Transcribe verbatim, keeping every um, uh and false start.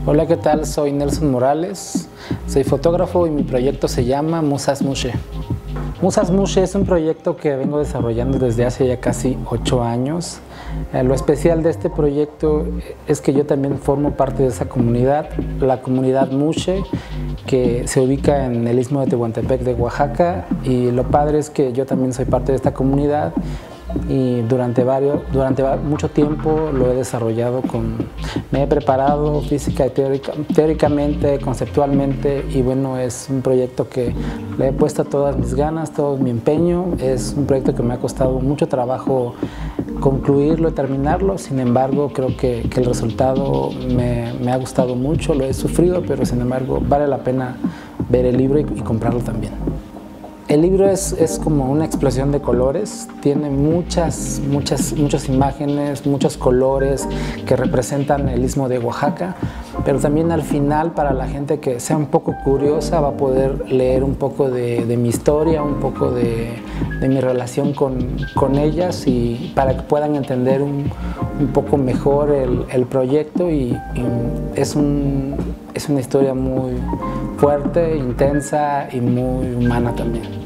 Hola, ¿qué tal? Soy Nelson Morales, soy fotógrafo y mi proyecto se llama Musas Mushe. Musas Mushe es un proyecto que vengo desarrollando desde hace ya casi ocho años. Eh, lo especial de este proyecto es que yo también formo parte de esa comunidad, la comunidad Mushe, que se ubica en el istmo de Tehuantepec de Oaxaca, y lo padre es que yo también soy parte de esta comunidad y durante, varios, durante mucho tiempo lo he desarrollado con... Me he preparado física y teórica, teóricamente, conceptualmente, y bueno, es un proyecto que le he puesto todas mis ganas, todo mi empeño. Es un proyecto que me ha costado mucho trabajo concluirlo y terminarlo. Sin embargo, creo que, que el resultado me, me ha gustado mucho, lo he sufrido, pero sin embargo vale la pena ver el libro y, y comprarlo también. El libro es, es como una explosión de colores, tiene muchas, muchas, muchas imágenes, muchos colores que representan el istmo de Oaxaca, pero también al final, para la gente que sea un poco curiosa, va a poder leer un poco de, de mi historia, un poco de, de mi relación con, con ellas, y para que puedan entender un, un poco mejor el, el proyecto. Y, y es, un, es una historia muy fuerte, intensa y muy humana también.